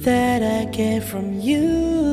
that I get from you.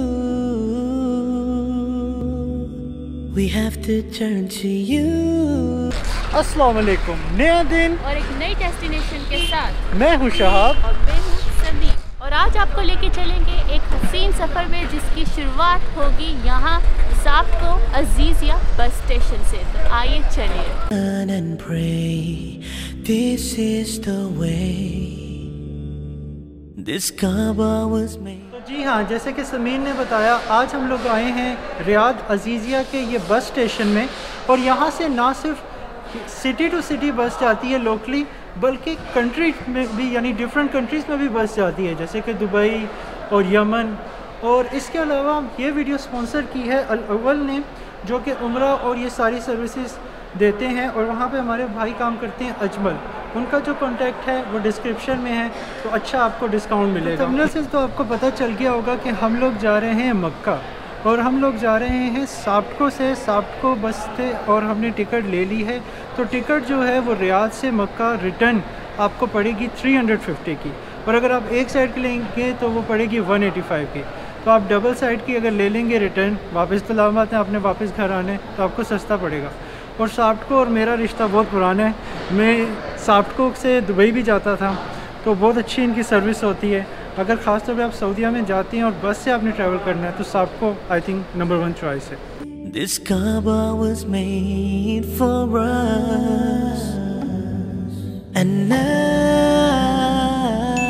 We have to turn to you. अस्सलाम वालेकुम, नया दिन और एक नई डेस्टिनेशन के साथ मैं हूँ शहाब और मैं हूँ समी। और आज आपको लेके चलेंगे एक हसीन सफ़र में जिसकी शुरुआत होगी यहाँ साप्को अजीजिया बस स्टेशन से। तो आइए चलिए। And pray, this is the way this Kaaba was made. तो जी हाँ, जैसे कि समीन ने बताया, आज हम लोग आए हैं रियाद अजीजिया के ये बस स्टेशन में। और यहाँ से ना सिर्फ सिटी टू सिटी बस जाती है लोकली, बल्कि कंट्री में भी, यानी डिफरेंट कंट्रीज़ में भी बस जाती है, जैसे कि दुबई और यमन। और इसके अलावा ये वीडियो स्पॉन्सर की है अल अव्वल ने, जो कि उम्रा और ये सारी सर्विसेज देते हैं। और वहाँ पे हमारे भाई काम करते हैं अजमल, उनका जो कॉन्टैक्ट है वो डिस्क्रिप्शन में है, तो अच्छा आपको डिस्काउंट मिलेगा। टर्मिनल से तो आपको पता चल गया होगा कि हम लोग जा रहे हैं मक्का, और हम लोग जा रहे हैं साप्को से। साप्को बस थे और हमने टिकट ले ली है। तो टिकट जो है वो रियाद से मक्का रिटर्न आपको पड़ेगी 350 की, और अगर आप एक साइड की लेंगे तो वो पड़ेगी 185 की। तो आप डबल साइड की अगर ले लेंगे रिटर्न वापस, तो लामत है आपने वापस घर आने, तो आपको सस्ता पड़ेगा। और साप्को और मेरा रिश्ता बहुत पुराना है, मैं साप्को से दुबई भी जाता था, तो बहुत अच्छी इनकी सर्विस होती है। अगर ख़ास तौर पे आप सऊदीया में जाती हैं और बस से आपने ट्रैवल करना है तो साप्को आई थिंक नंबर 1 चॉइस है। This Kaaba was made for us, and now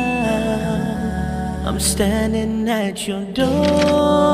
I'm standing at your door.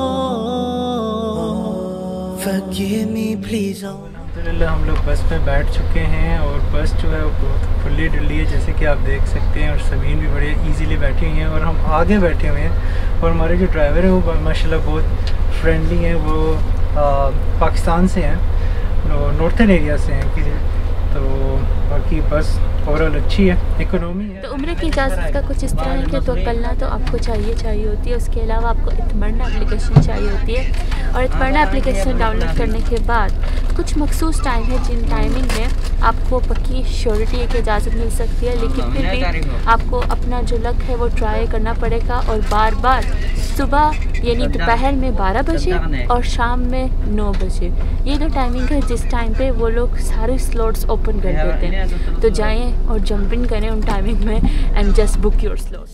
Forgive me, please. अल्हम्दुलिल्लाह हम लोग बस पे बैठ चुके हैं, और बस जो है वो बहुत खुली डुली है, जैसे कि आप देख सकते हैं। और ज़मीन भी बड़े इजीली बैठी हुई हैं, और हम आगे बैठे हुए हैं। और हमारे जो ड्राइवर हैं वो माशाल्लाह बहुत फ्रेंडली हैं। वो पाकिस्तान से हैं, नॉर्थन एरिया से हैं कि, तो बाकी बस ओवरऑल अच्छी है, इकोनॉमी है। तो उम्र की इजाज़त का कुछ इस तरह है कि तो करना तो आपको चाहिए होती है। उसके अलावा आपको इत्मरना एप्लीकेशन चाहिए होती है, और इत्मरना एप्लीकेशन डाउनलोड करने के बाद कुछ मखसूस टाइम है जिन टाइमिंग में आपको पक्की श्योरिटी की इजाज़त मिल सकती है। लेकिन फिर भी आपको अपना जो लक है वो ट्राई करना पड़ेगा, और बार बार सुबह यानी दोपहर में 12 बजे और शाम में 9 बजे, ये दो टाइमिंग है जिस टाइम पे वो लोग सारे स्लॉट्स ओपन कर देते हैं। तो जाएं और जंप इन करें उन टाइमिंग में and just book your slot.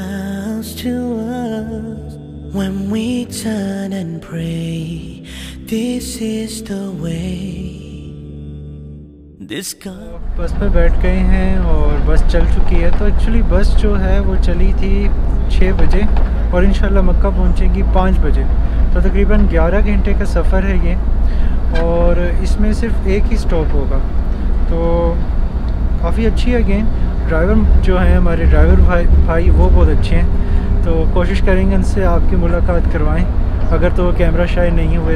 When we turn and pray, this is the way. This बस पे बैठ गए हैं और बस चल चुकी है। तो एक्चुअली बस जो है वो चली थी 6 बजे, और इंशाल्लाह मक्का पहुंचेगी 5 बजे। तो तकरीबन 11 घंटे का सफ़र है ये, और इसमें सिर्फ एक ही स्टॉप होगा। तो काफ़ी अच्छी है। अगेन ड्राइवर जो है हमारे ड्राइवर भाई वो बहुत अच्छे हैं, तो कोशिश करेंगे उनसे आपकी मुलाकात करवाएं, अगर तो कैमरा शायद नहीं हुए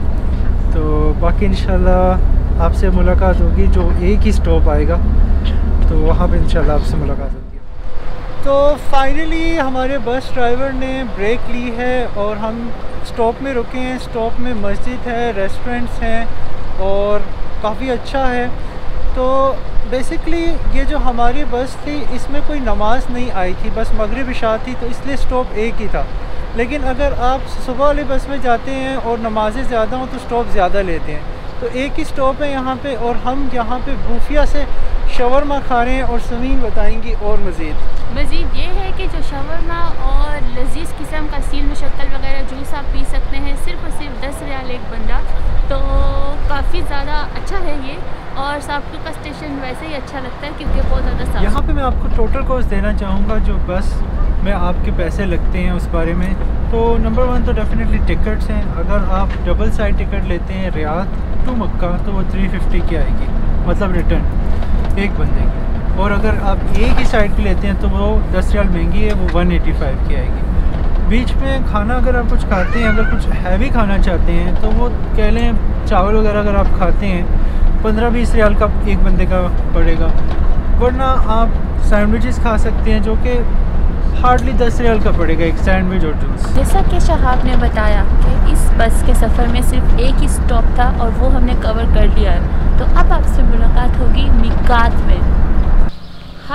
तो बाकी इंशाल्लाह आपसे मुलाकात होगी जो एक ही स्टॉप आएगा, तो वहाँ पे इंशाल्लाह आपसे मुलाकात होगी। तो फाइनली हमारे बस ड्राइवर ने ब्रेक ली है और हम स्टॉप में रुके हैं। स्टॉप में मस्जिद है, रेस्टोरेंट्स हैं, और काफ़ी अच्छा है। तो बेसिकली ये जो हमारी बस थी इसमें कोई नमाज नहीं आई थी, बस मगरिब इशा थी, तो इसलिए स्टॉप एक ही था। लेकिन अगर आप सुबह वाली बस में जाते हैं और नमाज़ें ज़्यादा हों तो स्टॉप ज़्यादा लेते हैं। तो एक ही स्टॉप है यहाँ पे, और हम यहाँ पे बूफिया से शवरमा खा रहे हैं, और समीन बताएंगी और मज़ीद ये है कि जो शवरमा और लजीज़ किस्म का सील मुशक्कल वगैरह जूस आप पी सकते हैं सिर्फ और सिर्फ 10 रियाल एक बंदा। तो काफ़ी ज़्यादा अच्छा है ये, और साप्को का स्टेशन वैसे ही अच्छा लगता है क्योंकि बहुत ज़्यादा साफ। यहाँ पे मैं आपको टोटल कॉस्ट देना चाहूँगा जो बस में आपके पैसे लगते हैं उस बारे में। तो नंबर 1 तो डेफिनेटली टिकट्स हैं। अगर आप डबल साइड टिकट लेते हैं रियाद टू मक्का तो वो 350 की आएगी, मतलब रिटर्न एक बंदे की। और अगर आप एक ही साइड की लेते हैं तो वो 10 रियाल महंगी है, वो 185 की आएगी। बीच में खाना अगर आप कुछ खाते हैं, अगर कुछ हैवी खाना चाहते हैं तो वो कह लें चावल वगैरह अगर आप खाते हैं 15-20 रियाल का एक बंदे का पड़ेगा। वरना आप सैंडविचेस खा सकते हैं जो कि हार्डली 10 रियाल का पड़ेगा एक सैंडविच और जूस। जैसा कि शहाब ने बताया कि इस बस के सफ़र में सिर्फ एक ही स्टॉप था और वो हमने कवर कर लिया है। तो अब आपसे मुलाकात होगी मीकात में। हाय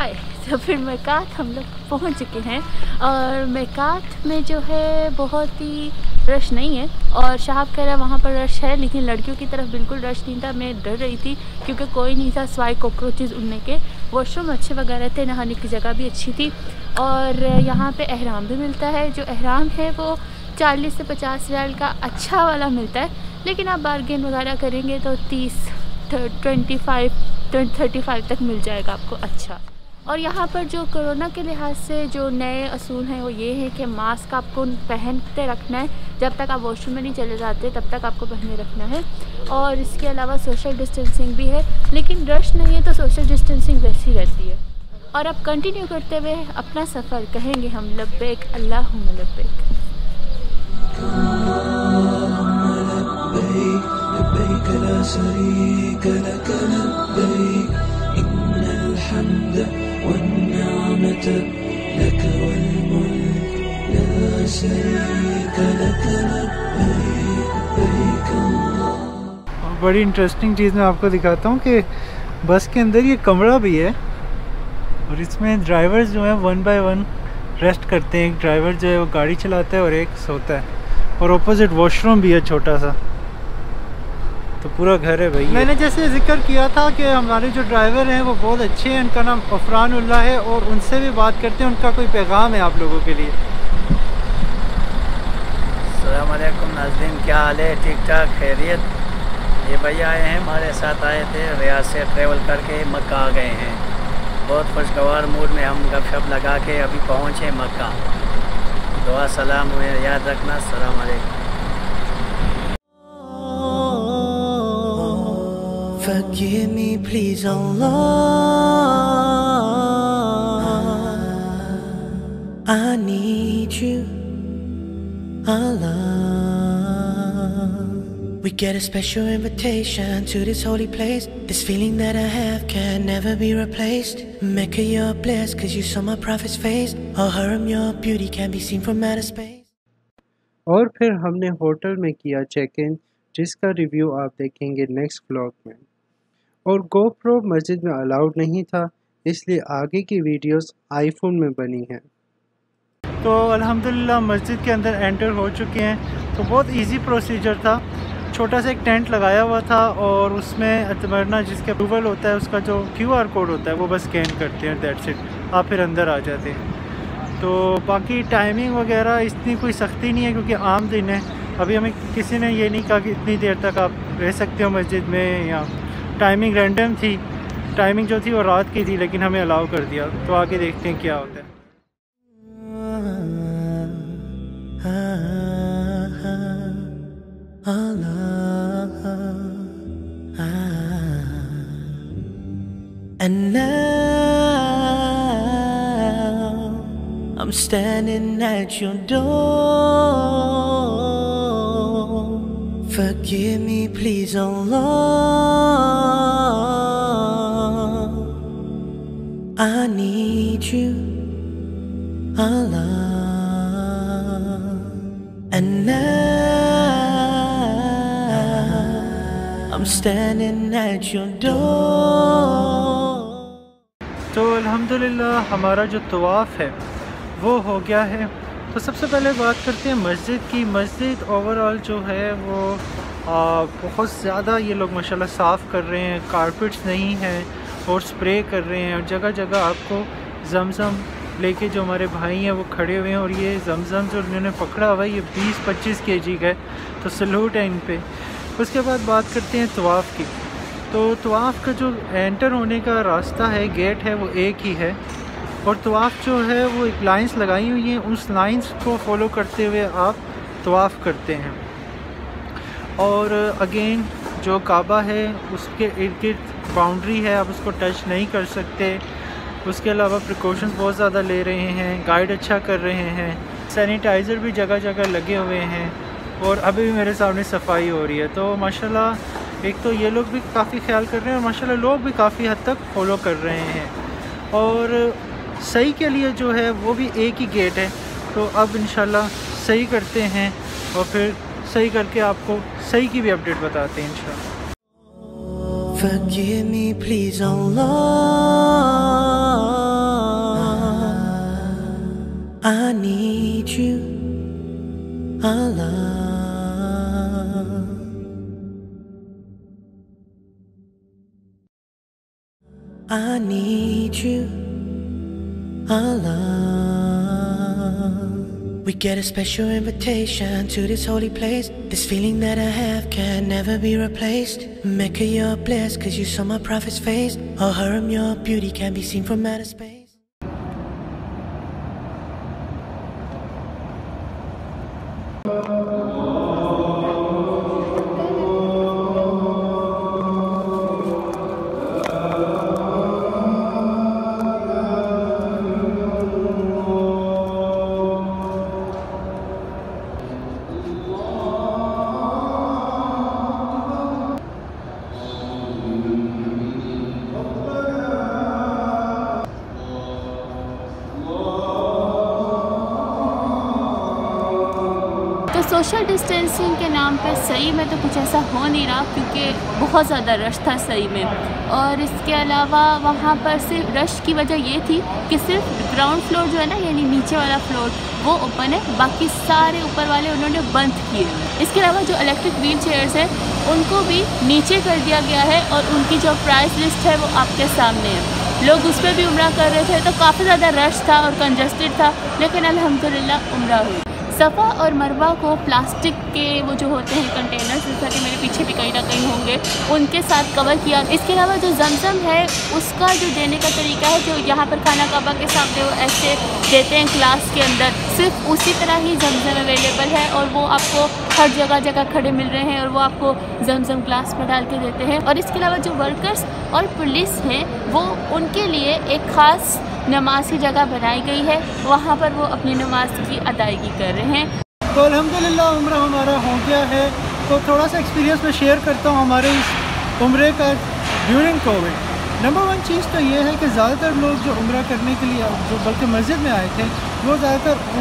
तो फिर मेकात हम लोग पहुंच चुके हैं। और मेकात में जो है बहुत ही रश नहीं है, और शाहब कह रहा है वहाँ पर रश है, लेकिन लड़कियों की तरफ बिल्कुल रश नहीं था। मैं डर रही थी क्योंकि कोई नहीं था सिवाय कॉकरोचेज़ उड़ने के। वॉशरूम अच्छे वगैरह थे, नहाने की जगह भी अच्छी थी। और यहाँ पे एहराम भी मिलता है। जो एहराम है वो 40 से 50 रियाल का अच्छा वाला मिलता है, लेकिन आप बार्गेन वगैरह करेंगे तो 35 तक मिल जाएगा आपको अच्छा। और यहाँ पर जो कोरोना के लिहाज से जो नए असूल हैं वो ये है कि मास्क आपको पहनते रखना है, जब तक आप वॉशरूम में नहीं चले जाते तब तक आपको पहने रखना है। और इसके अलावा सोशल डिस्टेंसिंग भी है, लेकिन रश नहीं है तो सोशल डिस्टेंसिंग वैसी रहती है। और अब कंटिन्यू करते हुए अपना सफ़र कहेंगे हम लब्बैक अल्लाहुम्मा लब्बैक। لبيك لا شريك لك لبيك إن الحمد والنعمة لك والملك لا شريك لك لبيك لبيक अल्लाह। बड़ी इंटरेस्टिंग चीज़ मैं आपको दिखाता हूँ कि बस के अंदर ये कमरा भी है, और इसमें ड्राइवर्स जो हैं 1 बाय 1 रेस्ट करते हैं। एक ड्राइवर जो है वो गाड़ी चलाता है और एक सोता है, और ऑपोजिट वॉशरूम भी है छोटा सा। तो पूरा घर है भाई। मैंने जैसे जिक्र किया था कि हमारे जो ड्राइवर हैं वो बहुत अच्छे हैं, उनका नाम गफरानुल्लाह है, और उनसे भी बात करते हैं, उनका कोई पैगाम है आप लोगों के लिए। अस्सलाम वालेकुम नाज़रीन, क्या हाल है? ठीक ठाक, खैरियत? ये भैया आए हैं, हमारे साथ आए थे, रियाद से ट्रैवल करके मक्का आ गए हैं। बहुत खुशगवार मूड में हम गपशप लगा के अभी पहुँचे मक्का। दुआ सलाम हुए, याद रखना। अस्सलाम वालेकुम। Forgive me please Allah, I need you Allah. We get a special invitation to this holy place. This feeling that I have can never be replaced. Mecca you're blessed cause you saw my prophet's face. Oh Haram your beauty can be seen from outer space. और फिर हमने hotel में किया check in, जिसका review आप देखेंगे next vlog में। और गोप्रो मस्जिद में अलाउड नहीं था, इसलिए आगे की वीडियोस आईफोन में बनी हैं। तो अल्हम्दुलिल्लाह मस्जिद के अंदर एंटर हो चुके हैं। तो बहुत इजी प्रोसीजर था। छोटा सा एक टेंट लगाया हुआ था, और उसमें अतमरना जिसका अप्रूवल होता है उसका जो QR कोड होता है वो बस स्कैन करते हैं, दैट्स इट, आप फिर अंदर आ जाते हैं। तो बाकी टाइमिंग वगैरह इतनी कोई सख्ती नहीं है क्योंकि आम दिन है। अभी हमें किसी ने ये नहीं कहा कि इतनी देर तक आप रह सकते हो मस्जिद में, या टाइमिंग रैंडम थी। टाइमिंग जो थी वो रात की थी, लेकिन हमें अलाउ कर दिया। तो आगे देखते हैं क्या होता है। And now I'm standing at your door. Forgive me please Allah, I need you Allah. And now I'm standing at your door. तो अल्हम्दुलिल्लाह हमारा जो तवाफ़ है वो हो गया है। तो सबसे पहले बात करते हैं मस्जिद की। मस्जिद ओवरऑल जो है वो बहुत ज़्यादा ये लोग माशाल्लाह साफ़ कर रहे हैं, कारपेट्स नहीं हैं, और स्प्रे कर रहे हैं। और जगह जगह आपको जमज़म लेके जो हमारे भाई हैं वो खड़े हुए हैं, और ये जमज़म जो उन्होंने पकड़ा हुआ है ये 20-25 kg का है, तो सलूट है इन पे। उसके बाद बात करते हैं तवाफ़ की। तो तवाफ़ का जो एंटर होने का रास्ता है, गेट है, वो एक ही है, और तवाफ़ जो है वो एक लाइंस लगाई हुई हैं, उस लाइंस को फॉलो करते हुए आप तवाफ़ करते हैं। और अगेन जो काबा है उसके इर्द गिर्द बाउंड्री है, आप उसको टच नहीं कर सकते। उसके अलावा प्रिकॉशंस बहुत ज़्यादा ले रहे हैं, गाइड अच्छा कर रहे हैं, सैनिटाइज़र भी जगह जगह लगे हुए हैं, और अभी भी मेरे सामने सफाई हो रही है। तो माशाल्लाह एक तो ये लोग भी काफ़ी ख्याल कर रहे हैं, और माशाल्लाह लोग भी काफ़ी हद तक फॉलो कर रहे हैं। और सही के लिए जो है वो भी एक ही गेट है। तो अब इंशाल्लाह सही करते हैं, और फिर सही करके आपको सही की भी अपडेट बताते हैं इंशाल्लाह। Forgive me please Allah, I need you, Allah. I need you, Allah. We get a special invitation to this holy place. This feeling that I have can never be replaced. Mecca, you're blessed cause you saw my prophet's face. Or Haram, your beauty can be seen from outer space. तो social distancing के नाम पे सही में तो कुछ ऐसा हो नहीं रहा, क्योंकि बहुत ज़्यादा रश था सही में। और इसके अलावा वहाँ पर सिर्फ रश की वजह ये थी कि सिर्फ ग्राउंड फ्लोर जो है ना, यानी नीचे वाला फ्लोर वो ओपन है, बाकी सारे ऊपर वाले उन्होंने बंद किए। इसके अलावा जो इलेक्ट्रिक व्हील चेयर्स हैं उनको भी नीचे कर दिया गया है और उनकी जो प्राइस लिस्ट है वो आपके सामने है। लोग उस पर भी उम्रा कर रहे थे, तो काफ़ी ज़्यादा रश था और कंजस्टेड था, लेकिन अल्हम्दुलिल्लाह उम्रा हुई। सफ़ा और मरवा को प्लास्टिक के वो जो होते हैं कंटेनर्स, जैसा कि मेरे पीछे भी कहीं ना कहीं होंगे, उनके साथ कवर किया। इसके अलावा जो जमजम है उसका जो देने का तरीका है, जो यहाँ पर खाना काबा के सामने वो ऐसे देते हैं ग्लास के अंदर, सिर्फ उसी तरह ही जमजम अवेलेबल है और वो आपको हर जगह जगह खड़े मिल रहे हैं और वो आपको जमजम ग्लास में डाल के देते हैं। और इसके अलावा जो वर्कर्स और पुलिस हैं वो उनके लिए एक ख़ास नमाज की जगह बनाई गई है, वहाँ पर वो अपनी नमाज की अदायगी कर रहे हैं। तो अल्हम्दुलिल्लाह उम्रा हमारा हो गया है। तो थोड़ा सा एक्सपीरियंस मैं शेयर करता हूँ हमारे इस उम्रे का ड्यूरिंग कोविड। नंबर वन चीज़ तो ये है कि ज़्यादातर लोग जो उम्रा करने के लिए जो बल्कि मस्जिद में आए थे वो ज़्यादातर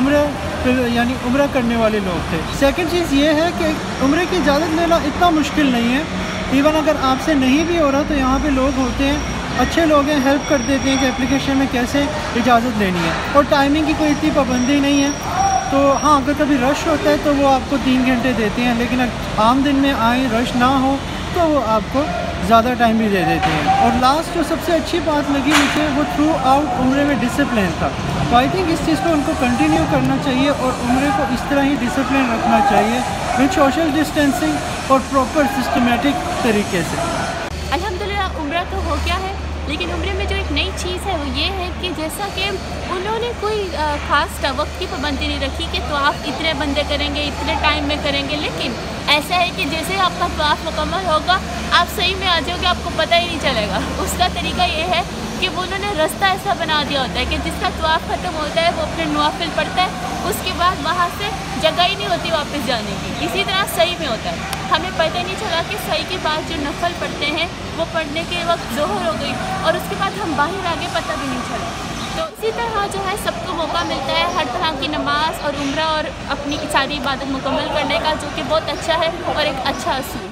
उम्रा करने वाले लोग थे। सेकंड चीज़ ये है कि उम्रे की इजाज़त लेना इतना मुश्किल नहीं है। इवन अगर आपसे नहीं भी हो रहा तो यहाँ पे लोग होते हैं, अच्छे लोग हैं, हेल्प कर देते हैं कि एप्लीकेशन में कैसे इजाज़त लेनी है। और टाइमिंग की कोई इतनी पाबंदी नहीं है। तो हाँ, अगर कभी रश होता है तो वो आपको 3 घंटे देते हैं, लेकिन अगर आम दिन में आए रश ना हो तो वो आपको ज़्यादा टाइम भी दे देते हैं। और लास्ट जो सबसे अच्छी बात लगी मुझे वो थ्रू आउट उम्रे में डिसिप्लिन था। तो आई थिंक इस चीज़ को उनको कंटिन्यू करना चाहिए और उम्रे को इस तरह ही डिसिप्लिन रखना चाहिए विद सोशल डिस्टेंसिंग और प्रॉपर सिस्टमेटिक तरीके से। अल्हम्दुलिल्लाह उम्रा तो हो गया है, लेकिन उम्रे में जो एक नई चीज़ है वो ये है कि जैसा कि उन्होंने कोई ख़ास वक्त की पाबंदी नहीं रखी कि तवाफ़ इतने बंदे करेंगे, इतने टाइम में करेंगे, लेकिन ऐसा है कि जैसे आपका तवाफ़ मुकम्मल होगा आप सही में आ जाओगे, आपको पता ही नहीं चलेगा। उसका तरीका ये है कि वो उन्होंने रास्ता ऐसा बना दिया होता है कि जिसका तवाफ़ ख़त्म होता है वो अपने नवाफिल पढ़ता है, उसके बाद वहाँ से जगह ही नहीं होती वापस जाने की। इसी तरह सही में होता है, हमें पता ही नहीं चला कि सही के बाद जो नफल पढ़ते हैं वो पढ़ने के वक्त ज़ोहर हो गई और उसके बाद हम बाहर आगे, पता भी नहीं चला। तो इसी तरह जो है सबको मौका मिलता है हर तरह की नमाज और उम्रा और अपनी सारी इबादत मुकम्मल करने का, जो कि बहुत अच्छा है और एक अच्छा असूल।